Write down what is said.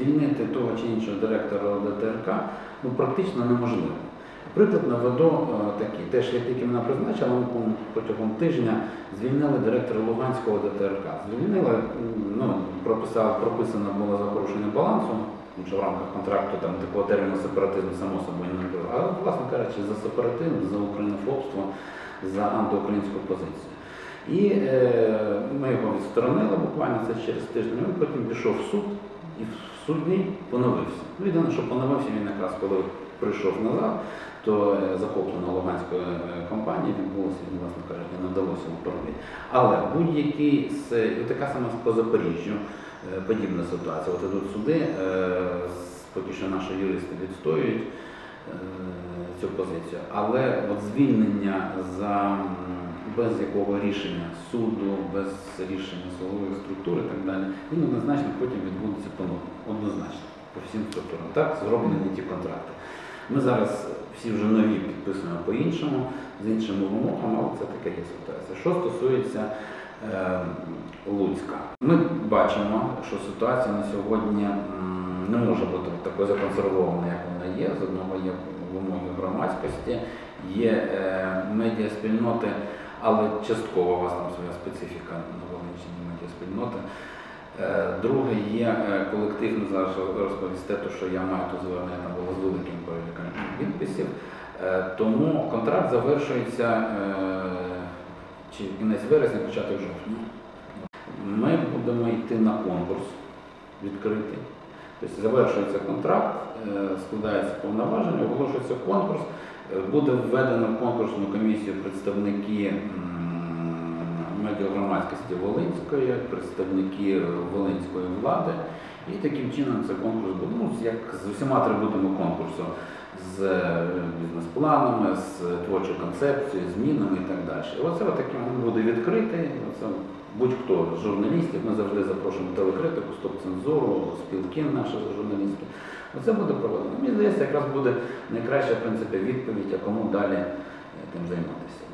звільнити того чи іншого директора ДТРК практично неможливо. Приклад наведу такий. Теж як тільки мене призначили, ми протягом тижня звільнили директора Луганського ДТРК. Звільнили, прописано було за порушення балансу, тому що в рамках контракту там такого терміну сепаратизму само собою не було. А власне кажучи, за сепаратизм, за українофобство, за антиукраїнську позицію. І ми його відсторонили буквально це через тиждень, він потім пішов в суд і в суді поновився. Єдине, що поновився він якраз, коли прийшов назад, то захоплена Луганської компанії відбулося, власне кажучи, не вдалося управління. Але будь-який, така сама по Запоріжжю, подібна ситуація. От ідуть суди, поки що наші юристи відстоюють цю позицію, але от звільнення без якого рішення суду, без рішення силової структури і так далі, він однозначно потім відбудеться по-новому, однозначно, по всім структурам. Так зроблені ті контракти. Ми зараз всі вже нові підписуємо по-іншому, з іншими вимогами, але це така є ситуація. Що стосується Луцька. Ми бачимо, що ситуація на сьогодні не може бути такою законсервованою, як вона є. З одного є вимоги громадськості, є медіаспільноти, але частково у вас там своя специфіка на Волинщині медіаспільноти. Друге є колективно, зараз розповісти, що я маю тут звернення, там було з великим переліком підписів. Тому контракт завершується чи кінець вересня, початок жовтня. Ми будемо йти на конкурс відкритий. Тобто завершується контракт, складається повноваження, оголошується конкурс, буде введено в конкурсну комісію представники медіагромадськості Волинської, представники Волинської влади. І таким чином цей конкурс буде, як з усіма атрибутами конкурсу, з бізнес-планами, з творчою концепцією, змінами і так далі. І оце таким буде відкритий, будь-хто з журналістів, ми завжди запрошуємо телекритику, стоп-цензуру, спілки наші журналістські. Оце буде проведено. Мені здається, якраз буде найкраща, в принципі, відповідь, а кому далі тим займатися.